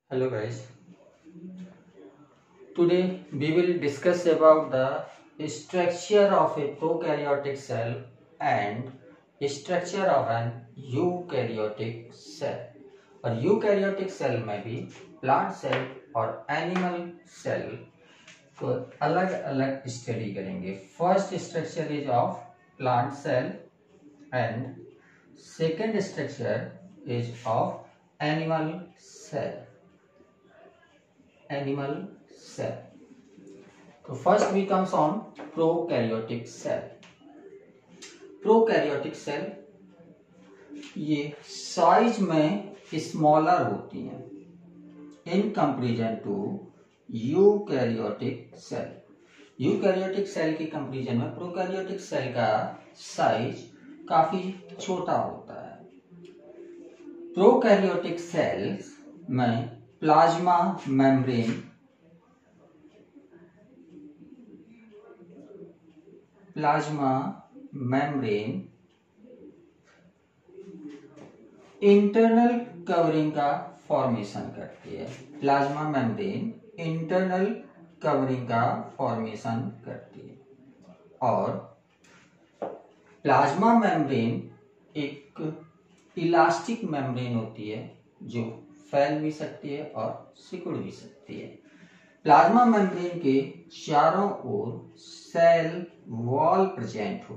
Hello guys. Today we will discuss about the structure of a prokaryotic cell and structure of an eukaryotic cell. और eukaryotic cell में भी plant cell और animal cell को अलग अलग study करेंगे. First structure is of plant cell and second structure is of animal cell. So first we comes on prokaryotic cell. Prokaryotic cell ये size में स्मॉलर होती हैं in comparison to eukaryotic cell. Eukaryotic cell की comparison में prokaryotic cell का size काफी छोटा होता है. प्रोकैरियोटिक सेल्स में प्लाज्मा मेम्ब्रेन इंटरनल कवरिंग का फॉर्मेशन करती है. प्लाज्मा मेम्ब्रेन इंटरनल कवरिंग का फॉर्मेशन करती है और प्लाज्मा मेम्ब्रेन एक इलास्टिक मेम्ब्रेन होती है जो फैल भी सकती है और सिकुड़ भी सकती है. प्लाज्मा मेम्ब्रेन के चारों ओर सेल वॉल प्रेजेंट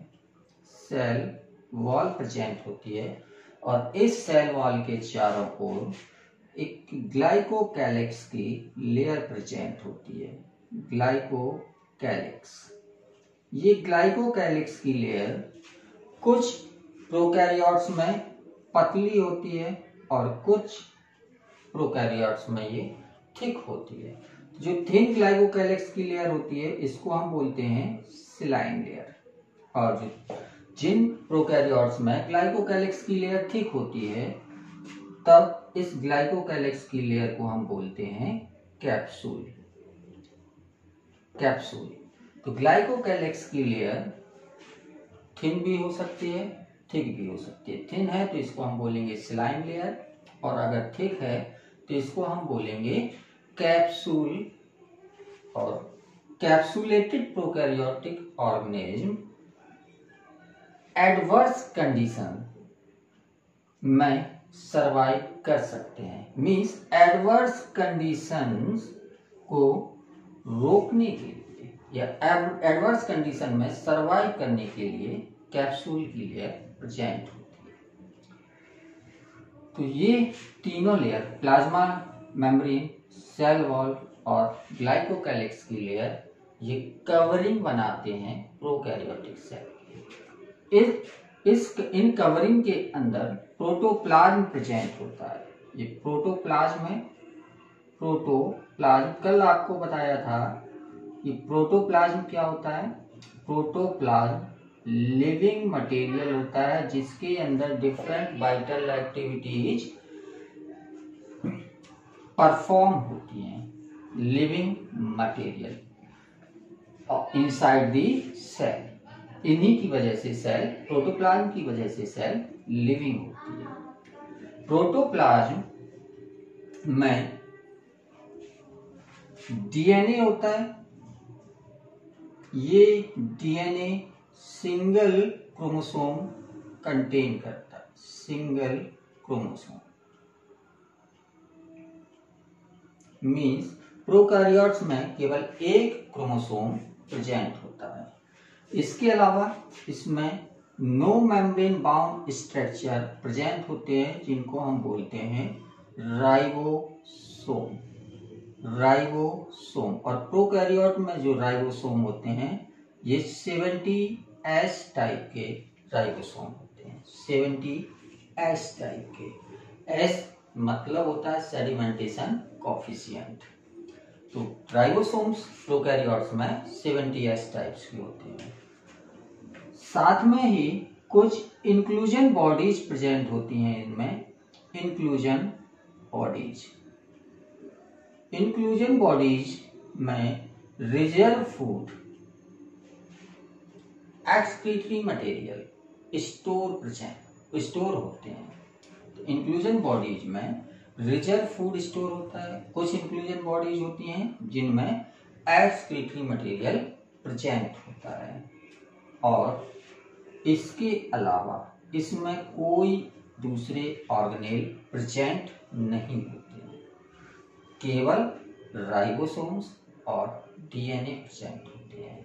होती है और इस सेल वॉल के चारों ओर एक ग्लाइकोकैलिक्स की लेयर प्रेजेंट होती है. ये ग्लाइकोकैलिक्स की लेयर कुछ प्रोकैरियोट्स में पतली होती है और कुछ प्रोकैरियोट्स में ये थिक होती है. जो थिन ग्लाइकोकैलिक्स की लेयर होती है इसको हम बोलते हैं सिलाइन लेयर और जिन प्रोकैरियोट्स में ग्लाइकोकैलिक्स की लेयर थिक होती है तब इस ग्लाइकोकैलिक्स की लेयर को हम बोलते हैं कैप्सूल. तो ग्लाइकोकैलिक्स की लेयर थिन भी हो सकती है, थिक भी हो सकती है. थिन है तो इसको हम बोलेंगे सिलाइन लेयर और अगर थिक है तो इसको हम बोलेंगे कैप्सूल. और capsulated prokaryotic organism adverse condition में सरवाइव कर सकते हैं. मींस एडवर्स कंडीशंस को रोकने के लिए या एडवर्स कंडीशन में सरवाइव करने के लिए कैप्सूल की लेयर प्रेजेंट होती है. तो ये तीनों layer plasma membrane, cell wall और ग्लाइकोकैलिक्स की लेयर ये कवरिंग बनाते हैं प्रोकैरियोटिक सेल. इन कवरिंग के अंदर प्रोटोप्लाज्म प्रेजेंट होता है. ये प्रोटोप्लाज्म कल आपको बताया था कि प्रोटोप्लाज्म क्या होता है. प्रोटोप्लाज्म लिविंग मटेरियल होता है जिसके अंदर डिफरेंट वाइटल एक्टिविटीज परफॉर्म होती हैं. Living material inside the cell. इन्हीं की वजह से सेल, प्रोटोप्लाज्म की वजह से सेल लिविंग होती है. प्रोटोप्लाज्म में डीएनए होता है. ये डीएनए सिंगल क्रोमोसोम कंटेन करता है. सिंगल क्रोमोसोम मीन्स प्रोकैरियोट्स में केवल एक क्रोमोसोम प्रेजेंट होता है. इसके अलावा इसमें no membrane bound structure present होते हैं जिनको हम बोलते हैं राइबोसोम. और प्रोकैरियोट में जो राइबोसोम होते हैं ये 70S टाइप के राइबोसोम होते हैं. 70S टाइप के. S मतलब होता है सेडिमेंटेशन कोफिशिएंट. तो राइबोसोम्स प्रोकैरियोट्स में 70S टाइप्स के होते हैं. साथ में ही कुछ इंक्लूजन बॉडीज प्रेजेंट होती हैं. इनमें इंक्लूजन बॉडीज में reserve food, excretory material store होते हैं. इंक्लूजन बॉडीज में रिजर्व फूड स्टोर होता है। कुछ इंक्लूजन बॉडीज होती हैं जिनमें एक्सक्रीटरी मटेरियल प्रेजेंट होता है, और इसके अलावा इसमें कोई दूसरे ऑर्गेनेल प्रेजेंट नहीं होते हैं, केवल राइबोसोम्स और डीएनए प्रेजेंट होते हैं।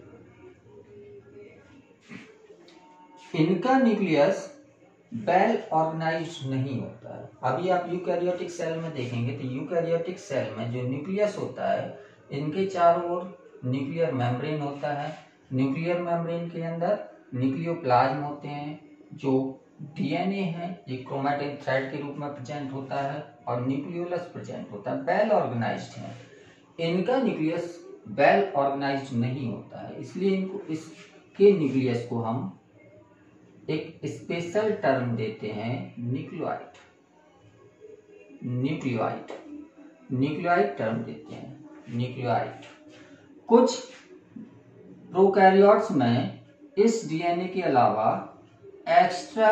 इनका न्यूक्लियस वेल ऑर्गेनाइज्ड नहीं होता है। अभी आप यूकैरियोटिक सेल में देखेंगे तो यूकैरियोटिक सेल में जो न्यूक्लियस होता है, इनके चारों ओर न्यूक्लियर मेम्ब्रेन होता है। न्यूक्लियर मेम्ब्रेन के अंदर न्यूक्लियोप्लाज्म होते हैं, जो डीएनए है, ये क्रोमैटिन थ्रेड के रूप में प्रेजेंट होता है, और न्यूक्लियोलस प्रेजेंट होता है। वेल ऑर्गेनाइज्ड है। इनका न्यूक्लियस वेल ऑर्गेनाइज्ड नहीं होता है, इसलिए इनको इसके न्यूक्लियस को हम एक स्पेशल टर्म देते हैं न्यूक्लियोइड। न्यूक्लियोइड टर्म देते हैं, न्यूक्लियोइड। कुछ प्रोकैरियोट्स में इस डीएनए के अलावा एक्स्ट्रा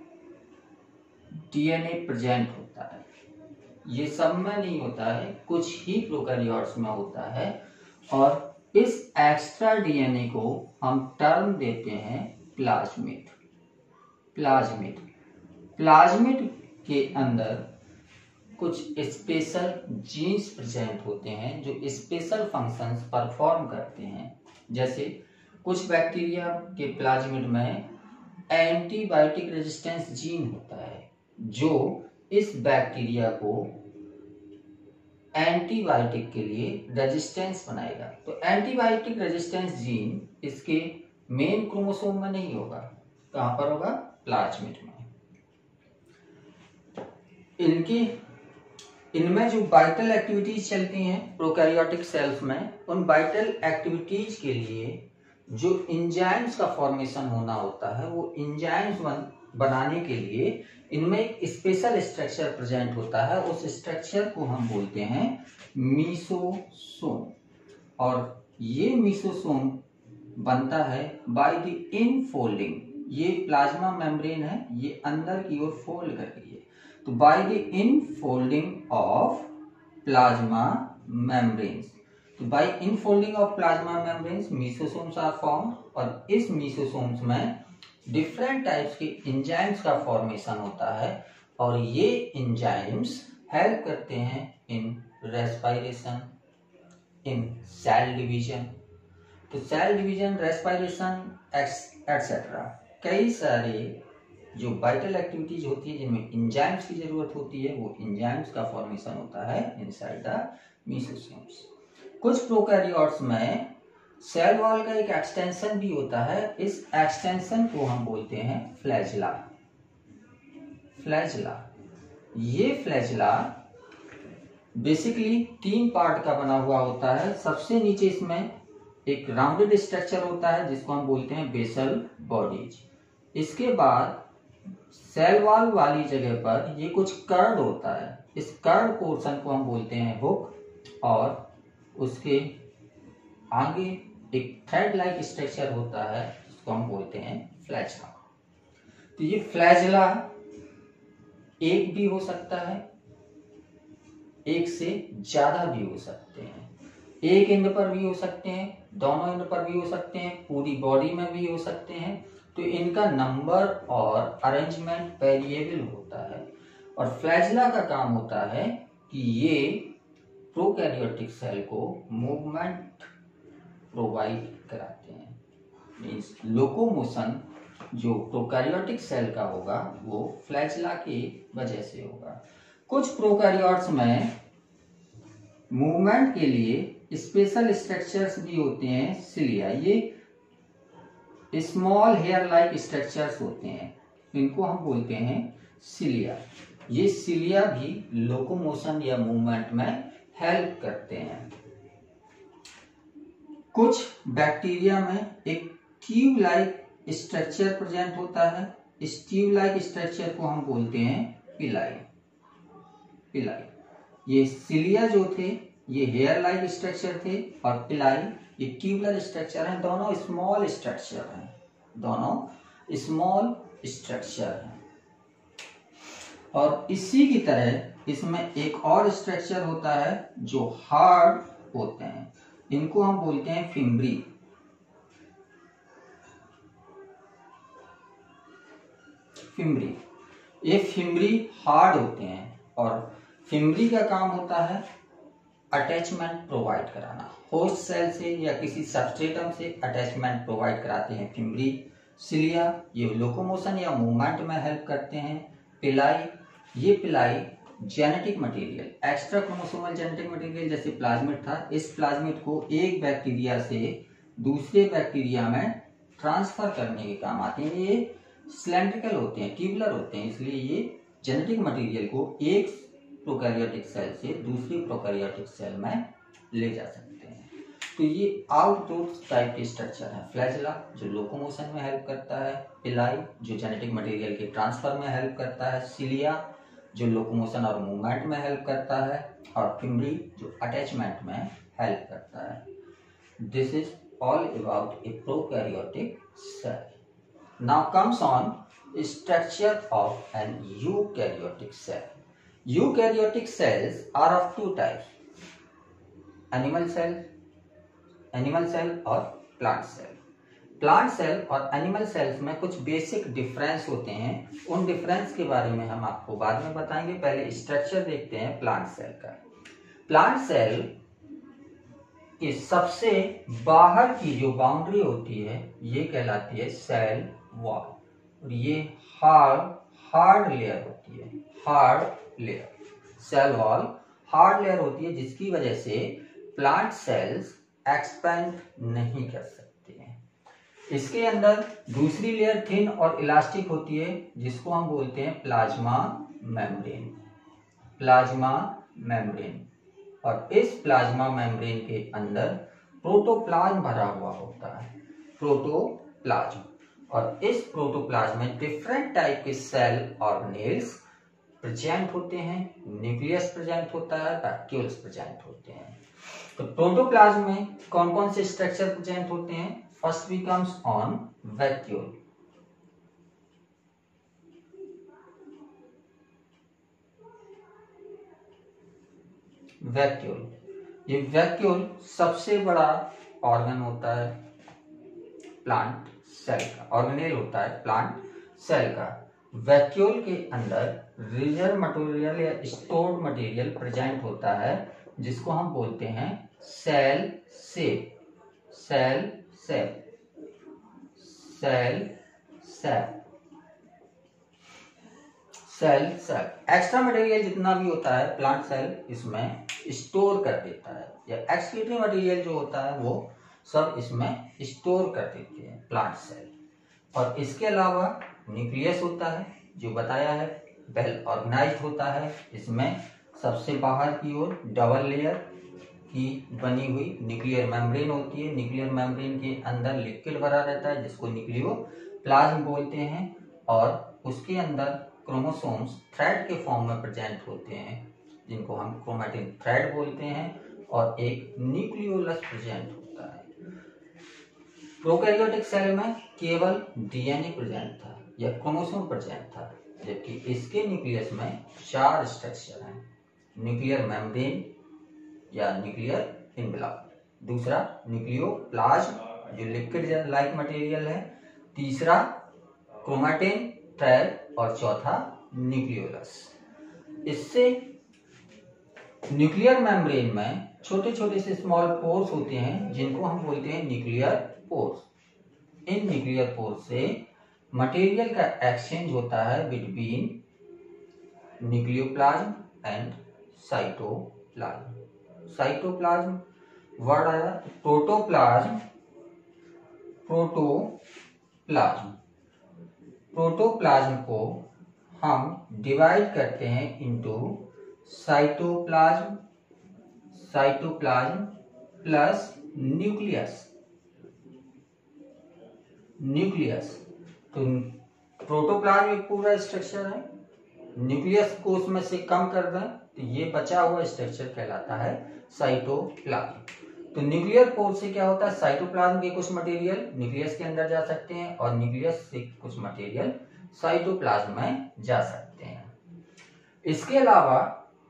डीएनए प्रेजेंट होता है। ये सब में नहीं होता है, कुछ ही प्रोकैरियोट्स में होता है, और इस एक्स्ट्रा डीएनए को हम टर्म देते हैं प्लाज्मिड। प्लाज्मिड के अंदर कुछ स्पेशल जीन्स प्रेजेंट होते हैं जो स्पेशल फंक्शंस परफॉर्म करते हैं। जैसे कुछ बैक्टीरिया के प्लाज्मिड में एंटीबायोटिक रेजिस्टेंस जीन होता है, जो इस बैक्टीरिया को एंटीबायोटिक के लिए रेजिस्टेंस बनाएगा। तो एंटीबायोटिक रेजिस्टेंस जीन इसके मेन क्रोमोसोम में नहीं होगा, कहां पर होगा? प्लाज्मिड में। इनमें जो वाइटल एक्टिविटीज चलती हैं प्रोकैरियोटिक सेल्स में, उन वाइटल एक्टिविटीज के लिए जो एंजाइम्स का फॉर्मेशन होना होता है, वो एंजाइम्स बनाने के लिए इनमें एक स्पेशल स्ट्रक्चर प्रेजेंट होता है। उस स्ट्रक्चर को हम बोलते हैं मीसोसोम, और ये मीसोसोम बनता है बाय द इनफोल्डिंग। ये प्लाज्मा मेम्ब्रेन है, ये अंदर की ओर फोल्ड कर रही है, तो by the infolding of plasma membranes. तो by infolding of plasma membranes mesosomes are formed, और इस मीसोसोम्स में डिफरेंट टाइप्स के एंजाइम्स का फॉर्मेशन होता है, और ये एंजाइम्स हेल्प करते हैं in respiration, in cell division. तो सेल डिवीजन, रेस्पिरेशन एक्सेट्रा कई सारे जो वाइटल एक्टिविटीज होती है जिनमें एंजाइम्स की जरूरत होती है, वो एंजाइम्स का फॉर्मेशन होता है इनसाइड द मीसोसोम्स। कुछ प्रोकैरियोट्स में सेल वॉल का एक एक्सटेंशन भी होता है। इस एक्सटेंशन को हम बोलते हैं फ्लैजिला। ये फ्लैजिला बेसिकली 3 पार्ट का बना हुआ होता है। सबसे नीचे इसमें एक राउंडेड स्ट्रक्चर होता है जिसको हम बोलते हैं बेसल बॉडीज। इसके बाद सेल वॉल वाली जगह पर ये कुछ कर्ड होता है। इस कर्ड पोर्शन को हम बोलते हैं हुक, और उसके आगे एक थ्रेड लाइक स्ट्रक्चर होता है जिसको हम बोलते हैं फ्लैजिला। तो ये फ्लैजिला एक भी हो सकता है, एक से ज्यादा भी हो सकते हैं। एक एंड पर भी हो सकते हैं, दोनों एंड पर भी हो सकते हैं, पूरी बॉडी में भी हो सकते हैं। तो इनका नंबर और अरेंजमेंट वेरिएबल होता है, और फ्लैजिला का काम होता है कि ये प्रोकैरियोटिक सेल को मूवमेंट प्रोवाइड कराते हैं। मीन्स लोकोमोशन जो प्रोकैरियोटिक सेल का होगा वो फ्लैजिला की वजह से होगा। कुछ प्रोकैरियोट्स में मूवमेंट के लिए स्पेशल स्ट्रक्चर्स भी होते हैं, सिलिया। ये स्मॉल हेयर लाइक स्ट्रक्चर्स होते हैं, इनको हम बोलते हैं सिलिया। ये सिलिया भी लोकोमोशन या मूवमेंट में हेल्प करते हैं। कुछ बैक्टीरिया में एक ट्यूब लाइक स्ट्रक्चर प्रेजेंट होता है। इस ट्यूब लाइक स्ट्रक्चर को हम बोलते हैं पिलाई। ये सिलिया जो थे ये हेयर लाइक स्ट्रक्चर थे, और पिलाई ये ट्यूबुलर स्ट्रक्चर है। दोनों स्मॉल स्ट्रक्चर हैं। और इसी की तरह इसमें एक और स्ट्रक्चर होता है जो हार्ड होते हैं, इनको हम बोलते हैं फिम्ब्री। फिम्ब्री, ये फिम्ब्री हार्ड होते हैं और फिम्ब्री का काम होता है अटैचमेंट प्रोवाइड कराना। होस्ट सेल से या किसी सबस्ट्रेटम से अटैचमेंट प्रोवाइड कराते हैं फिम्ब्री। सिलिया, ये लोकोमोशन या मूवमेंट में हेल्प करते हैं। पिलाई, ये pili genetic material, extra chromosomal genetic material जैसे प्लाज्मिड था, इस प्लाज्मिड को एक बैक्टीरिया से दूसरे बैक्टीरिया में ट्रांसफर करने के काम आते हैं। ये सिलेंड्रिकल होते हैं, ट्यूबुलर होते हैं, इसलिए ये जेनेटिक मटेरियल को एक प्रोकैरियोटिक सेल से दूसरी प्रोकैरियोटिक सेल में ले जा सकते हैं। तो ये आउटग्रोथ टाइप के स्ट्रक्चर है। फ्लैजेला जो लोकोमोशन में हेल्प करता है, पिलाई जो जेनेटिक मटेरियल के ट्रांसफर में हेल्प करता है, सिलिया जो लोकोमोशन और मूवमेंट में हेल्प करता है, और फिम्ब्री जो अटैचमेंट में हेल्प करता है। This is all about a prokaryotic cell. Now comes on structure of an eukaryotic cell. Eukaryotic cells are of two types, animal cell और plant cell। प्लांट सेल और animal cells में कुछ basic difference होते हैं, उन difference के बारे में हम आपको बाद में बताएंगे। पहले स्ट्रक्चर देखते हैं प्लांट सेल का। प्लांट सेल की सबसे बाहर की जो बाउंड्री होती है ये कहलाती है सेल वॉल, और ये हार्ड लेयर होती है। Hard layer, cell wall hard layer होती है, जिसकी वजह से प्लांट सेल्स एक्सपेंड नहीं कर सकते हैं। इसके अंदर दूसरी लेयर थिन और इलास्टिक होती है, जिसको हम बोलते हैं प्लाज्मा मेम्ब्रेन। प्लाज्मा मेम्ब्रेन, और इस प्लाज्मा मेम्ब्रेन के अंदर प्रोटोप्लाज्म भरा हुआ होता है, प्रोटोप्लाज्म। और इस प्रोटोप्लाज्म में डिफरेंट टाइप के सेल ऑर्गेनेल्स प्रेजेंट होते हैं। न्यूक्लियस प्रेजेंट होता है, वैक्यूल्स प्रेजेंट होते हैं। तो प्रोटोप्लाज्म में कौन कौन से स्ट्रक्चर प्रेजेंट होते हैं? First we comes on vacuole. Vacuole, ये वैक्यूल सबसे बड़ा ऑर्गन होता है प्लांट सेल का, ऑर्गेनेल होता है प्लांट सेल का। वैक्यूल के अंदर रिजर्व मटेरियल या स्टोर्ड मटेरियल प्रेजेंट होता है, जिसको हम बोलते हैं cell sap. Cell sap, cell sap, cell sap. Extra material जितना भी होता है प्लांट सेल इसमें स्टोर कर देता है, या एक्सक्रीटरी मटेरियल जो होता है वो सब इसमें स्टोर कर देते हैं प्लांट सेल। और इसके अलावा न्यूक्लियस होता है, जो बताया है वेल ऑर्गेनाइज्ड होता है। इसमें सबसे बाहर की ओर डबल लेयर की बनी हुई न्यूक्लियर मेम्ब्रेन होती है। न्यूक्लियर मेम्ब्रेन के अंदर लिक्विड भरा रहता है, जिसको न्यूक्लियोप्लाज्म बोलते हैं, और उसके अंदर क्रोमोसोम्स थ्रेड के फॉर्म में प्रेजेंट होते हैं, जिनको हम क्रोमैटिन थ्रेड बोलते हैं, और एक न्यूक्लियोलस प्रेजेंट होता है। प्रोकैरियोटिक सेल में केवल डीएनए प्रेजेंट था या क्रोमोसोम प्रेजेंट था, जबकि इसके न्यूक्लियस में 4 स्ट्रक्चर हैं। न्यूक्लियर मेम्ब्रेन या न्यूक्लियर एनवेलप, दूसरा न्यूक्लियोप्लाज्म जो लिक्विड लाइक मटेरियल है, तीसरा क्रोमैटिन थ्रेड, और चौथा न्यूक्लियोलस। इससे न्यूक्लियर मेम्ब्रेन में छोटे छोटे से स्मॉल पोर्स होते हैं, जिनको हम बोलते हैं न्यूक्लियर पोर्स। इन न्यूक्लियर पोर्स से मटेरियल का एक्सचेंज होता है between nucleoplasm and cytoplasm. Cytoplasm word आया, प्रोटोप्लाज्म, प्रोटोप्लाज्म। प्रोटोप्लाज्म को हम डिवाइड करते हैं into cytoplasm, cytoplasm plus nucleus. Nucleus, तो प्रोटोप्लाज्म एक पूरा स्ट्रक्चर है, न्यूक्लियस को उसमें से कम कर दें तो ये बचा हुआ स्ट्रक्चर कहलाता है साइटोप्लाज्म। तो न्यूक्लियर पोर से क्या होता है, साइटोप्लाज्म के कुछ मटेरियल न्यूक्लियस के अंदर जा सकते हैं, और न्यूक्लियस से कुछ मटेरियल साइटोप्लाज्म में जा सकते हैं। इसके अलावा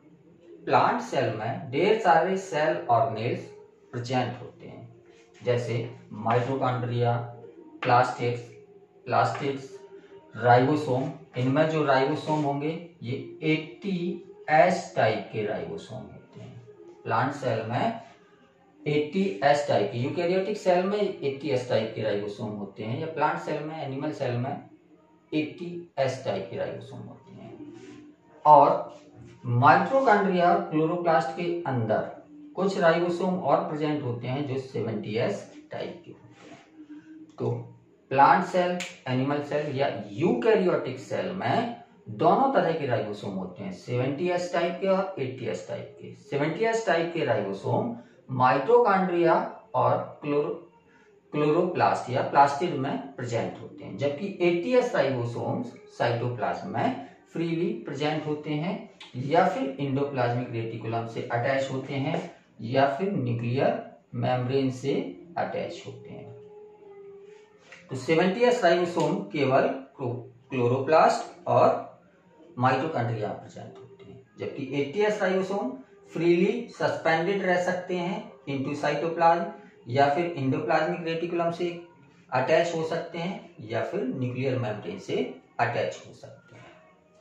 प्लांट सेल में ढेर सारे सेल ऑर्गेनेल्स प्रेजेंट होते हैं, जैसे माइटोकॉन्ड्रिया, प्लास्टिड्स, राइबोसोम। इनमें जो राइबोसोम होंगे ये 80S टाइप के राइबोसोम होते हैं। प्लांट सेल में 80S टाइप के, यूकैरियोटिक सेल में 80S टाइप के राइबोसोम होते हैं, या प्लांट सेल में, एनिमल सेल में 80S टाइप के राइबोसोम होते हैं। और माइटोकॉन्ड्रिया और क्लोरोप्लास्ट के अंदर कुछ राइबोसोम और प्रेजेंट होते हैं जो 70S टाइप के होते हैं। तो प्लांट सेल, एनिमल सेल या यूकैरियोटिक सेल में दोनों तरह के राइबोसोम होते हैं, 70S टाइप के और 80S टाइप के। 70S टाइप के राइबोसोम माइटोकॉन्ड्रिया और क्लोरोप्लास्ट या प्लास्टिड में प्रेजेंट होते हैं, जबकि 80S राइबोसोम्स साइटोप्लाज्म में फ्रीली प्रेजेंट होते हैं, या फिर इंडोप्लाज्मिक रेटिकुलम से अटैच होते हैं, या फिर न्यूक्लियर मेम्ब्रेन से अटैच होते हैं। तो 70S राइबोसोम केवल क्लोरोप्लास्ट और माइटोकॉन्ड्रिया प्रेजेंट होते हैं, जबकि 80S राइबोसोम फ्रीली सस्पेंडेड रह सकते हैं इनटू साइटोप्लाज्म, या फिर इंडोप्लाज्मिक रेटिकुलम से अटैच हो सकते हैं, या फिर न्यूक्लियर मेम्ब्रेन से अटैच हो सकते हैं।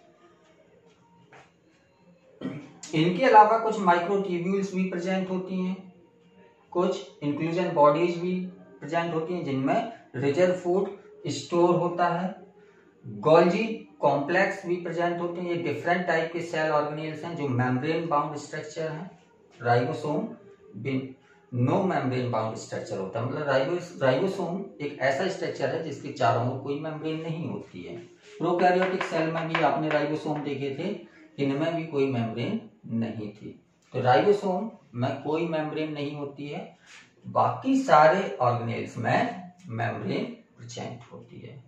इनके अलावा कुछ माइक्रोट्यूब्यूल्स भी प्रेजेंट होती हैं, कुछ इंक्लूजन बॉडीज भी प्रेजेंट होती हैं जिनमें रिजर्व फूड स्टोर होता है। गोल्जी कॉम्प्लेक्स भी प्रेजेंट होते हैं। ये डिफरेंट टाइप के सेल ऑर्गेनेल्स हैं जो मेम्ब्रेन बाउंड स्ट्रक्चर हैं। Ribosome no membrane bound structure होता है, मतलब राइबोसोम एक ऐसा स्ट्रक्चर है जिसके चारों ओर कोई मेम्ब्रेन नहीं होती है। प्रोकैरियोटिक सेल में भी आपने राइबोसोम देखे थे, इनमें भी कोई मेम्ब्रेन नहीं थी। तो राइबोसोम में कोई मेम्ब्रेन नहीं होती है, बाकी सारे ऑर्गेनेल्स में मेम्ब्रेन प्रेजेंट होती है।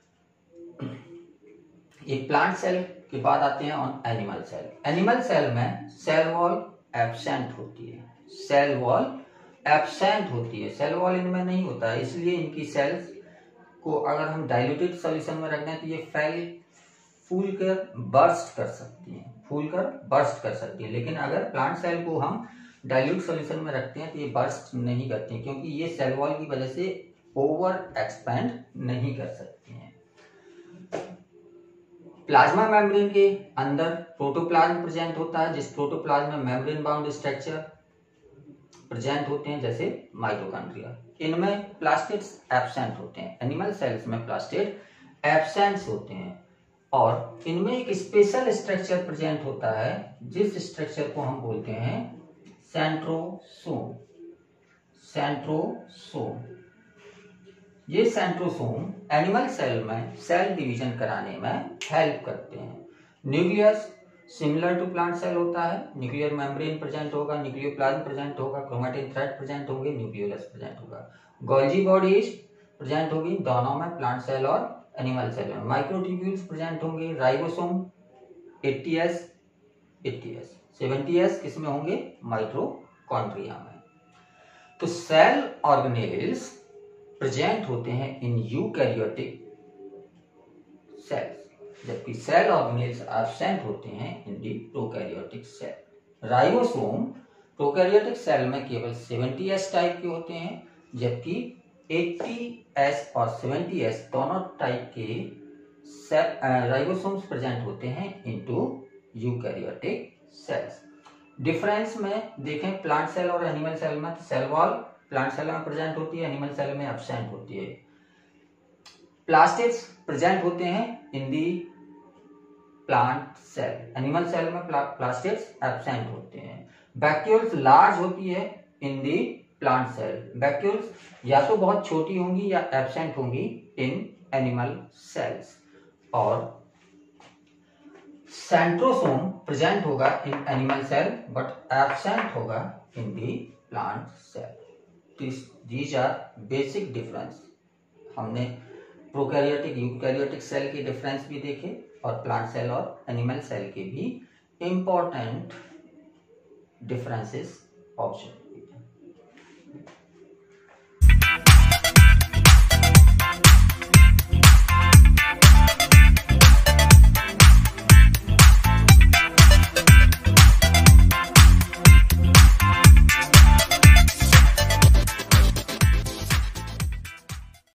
एक प्लांट सेल के बाद आते हैं on animal cell. Animal cell में सेल वॉल एब्सेंट होती है, सेल वॉल एब्सेंट होती है, सेल वॉल इनमें नहीं होता है, इसलिए इनकी सेल्स को अगर हम डाइल्यूटेड सॉल्यूशन में रखना है तो ये फूल कर बर्स्ट कर सकती है, लेकिन अगर प्लांट सेल को हम डाइल्यूट सॉल्यूशन में रखते हैं तो ये बर्स्ट नहीं करती हैं, क्योंकि ये सेल वॉल की वजह से ओवर एक्सपेंड नहीं कर सकती हैं। प्लाज्मा मेम्ब्रेन के अंदर प्रोटोप्लाज्म प्रेजेंट होता है, जिस प्रोटोप्लाज्म में मेम्ब्रेन बाउंड स्ट्रक्चर प्रेजेंट होते हैं, जैसे माइटोकॉन्ड्रिया। इनमें प्लास्टिड्स एब्सेंट होते हैं, एनिमल सेल्स में प्लास्टिड एब्सेंट होते हैं, और इनमें एक स्पेशल स्ट्रक्चर प्रेजेंट होता है जिस स्ट्रक्चर को हम बोलते हैं सेंट्रोसोम। ये सेंट्रोसोम एनिमल सेल में सेल डिवीजन कराने में हेल्प करते हैं। Nucleus similar to plant cell होता है, न्यूक्लियर मेम्ब्रेन प्रेजेंट होगा, न्यूक्लियोप्लाज्म प्रेजेंट होगा, क्रोमैटिन थ्रेड प्रेजेंट होंगे, न्यूक्लियोलस प्रेजेंट होगा, गोल्जी बॉडीज प्रेजेंट होगी दोनों में, प्लांट सेल और एनिमल सेल में। माइक्रोट्यूब्यूल्स प्रेजेंट होंगे, राइबोसोम 80S 70S किसमें होंगे, माइटोकॉन्ड्रिया में। तो सेल ऑर्गेनेल्स प्रेजेंट होते हैं इन यूकैरियोटिक सेल्स, जबकि सेल ऑर्गेनेल्स एब्सेंट होते हैं in the prokaryotic cell. Ribosome prokaryotic cell में केवल 70S टाइप के होते हैं, जबकि 80S और 70S दोनों टाइप के राइबोसोम्स प्रेजेंट होते हैं इनटू यूकैरियोटिक सेल्स। डिफरेंस में देखें प्लांट सेल और एनिमल सेल में, सेल वॉल प्लांट सेल में प्रेजेंट होती है, एनिमल सेल में एब्सेंट होती है। प्लास्टिड्स प्रेजेंट होते हैं in the plant cell, animal cell में प्लास्टिड्स एब्सेंट होते हैं। वैक्यूल्स लार्ज होती है in the plant cell, vacuoles या तो बहुत छोटी होंगी या एब्सेंट होंगी इन एनिमल सेल्स। और सेंट्रोसोम प्रेजेंट होगा in animal cell but absent होगा in the plant cell. These are basic difference. हमने प्रोकैरियोटिक यूकैरियोटिक सेल के डिफरेंस भी देखे, और प्लांट सेल और एनिमल सेल के भी इंपॉर्टेंट डिफरेंसेस ऑब्जर्व